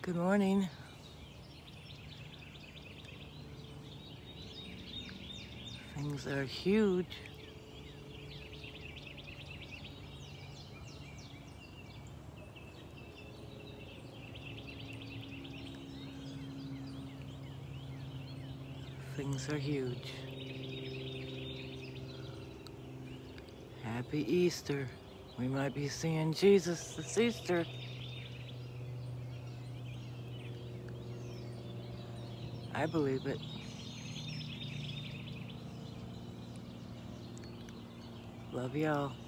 Good morning. Things are huge. Things are huge. Happy Easter. We might be seeing Jesus this Easter. I believe it. Love y'all.